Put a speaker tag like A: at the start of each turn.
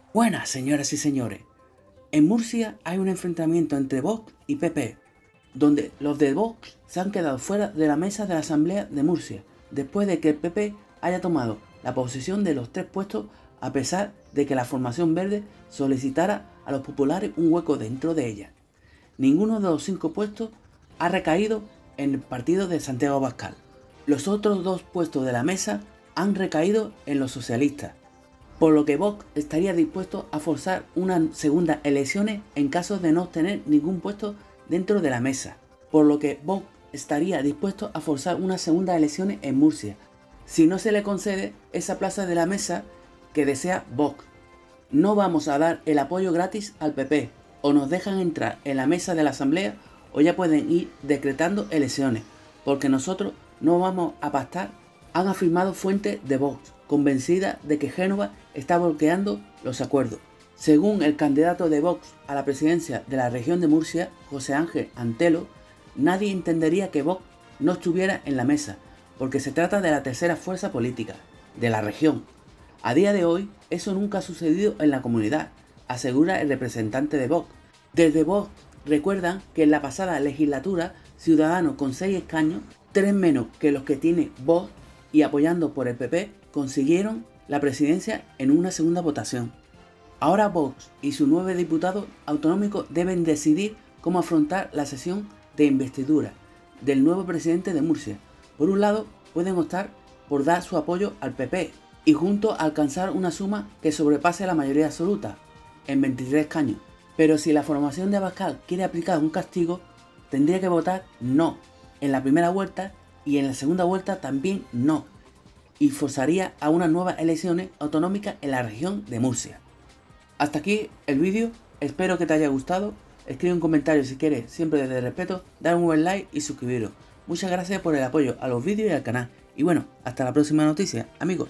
A: Buenas, señoras y señores. En Murcia hay un enfrentamiento entre Vox y PP, donde los de Vox se han quedado fuera de la mesa de la Asamblea de Murcia, después de que el PP haya tomado la posesión de los 3 puestos, a pesar de que la formación verde solicitara a los populares un hueco dentro de ella. Ninguno de los 5 puestos ha recaído en el partido de Santiago Abascal. Los otros 2 puestos de la mesa han recaído en los socialistas, por lo que Vox estaría dispuesto a forzar unas segundas elecciones en caso de no obtener ningún puesto dentro de la mesa, por lo que Vox estaría dispuesto a forzar unas segundas elecciones en Murcia, si no se le concede esa plaza de la mesa que desea Vox. No vamos a dar el apoyo gratis al PP, o nos dejan entrar en la mesa de la asamblea o ya pueden ir decretando elecciones, porque nosotros no vamos a pactar, han afirmado fuentes de Vox, convencida de que Génova está bloqueando los acuerdos. Según el candidato de Vox a la presidencia de la región de Murcia, José Ángel Antelo, nadie entendería que Vox no estuviera en la mesa, porque se trata de la tercera fuerza política de la región. A día de hoy, eso nunca ha sucedido en la comunidad, asegura el representante de Vox. Desde Vox recuerdan que en la pasada legislatura, Ciudadanos con 6 escaños, 3 menos que los que tiene Vox y apoyando por el PP, consiguieron la presidencia en una segunda votación. Ahora Vox y sus 9 diputados autonómicos deben decidir cómo afrontar la sesión de investidura del nuevo presidente de Murcia. Por un lado, pueden optar por dar su apoyo al PP y juntos alcanzar una suma que sobrepase la mayoría absoluta, en 23 escaños. Pero si la formación de Abascal quiere aplicar un castigo, tendría que votar no en la primera vuelta y en la segunda vuelta también no, y forzaría a unas nuevas elecciones autonómicas en la región de Murcia. Hasta aquí el vídeo, espero que te haya gustado. Escribe un comentario si quieres, siempre desde el respeto, dar un buen like y suscribiros. Muchas gracias por el apoyo a los vídeos y al canal. Y bueno, hasta la próxima noticia, amigos.